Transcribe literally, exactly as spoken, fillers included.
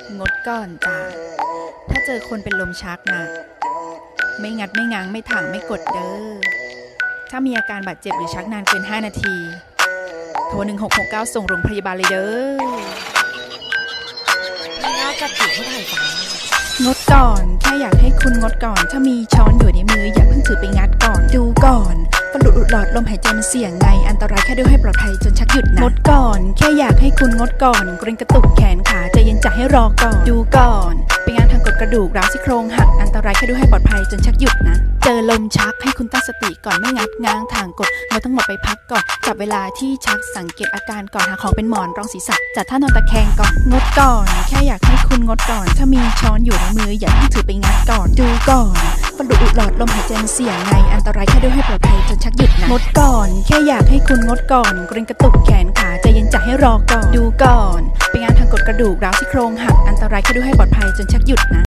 งดก่อนจ้าถ้าเจอคนเป็นลมชักนะไม่งัดไม่ง้างไม่ถังไม่กดเด้อถ้ามีอาการบาดเจ็บหรือชักนานเกินห้านาทีโทรหนึ่งหกหกเก้าส่งโรงพยาบาลเลยเด้อน่าจะผิดเท่าไหร่จ้างดก่อนแค่อยากให้คุณงดก่อนถ้ามีช้อนอยู่ในมืออย่าเพิ่งถือไปงัดก่อนดูก่อนฝนหลุดหลอดลมหายใจมันเสี่ยงไงอันตรายแค่ด้วยให้ปลอดภัยจนชักหยุดนะงดก่อนแค่อยากให้คุณงดก่อนเกรงกระตุกแขนขาใจเย็นจะให้รอก่อนดูก่อนเป็นงานทางกดกระดูกร้าวซี่โครงหักอันตรายแค่ด้วยให้ปลอดภัยจนชักหยุดนะเจอลมชักให้คุณตั้งสติก่อนไม่งัดง้างทางกดงดทั้งหมดไปพักก่อนจับเวลาที่ชักสังเกตอาการก่อนหาของเป็นหมอนรองศีรษะจัดท่านอนตะแคงก่อนงดก่อนแค่อยากให้คุณงดก่อนถ้ามีช้อนอยู่ในมืออย่าเพิ่งถือไปงัดก่อนดูก่อนฝนหลุดหลอดลมหายใจมันเสี่ยงไงอันตรายแค่ด้วยให้ปลอดภัยจนชักหยุดนะงดก่อนแค่อยากให้คุณงดก่อนเกรงกระตุกแขนขาใจเย็นจะให้รอก่อนดูก่อนเป็นงานทางกดกระดูกร้าวซี่โครงหักอันตรายแค่ด้วยให้ปลอดภัยจนชักหยุดนะ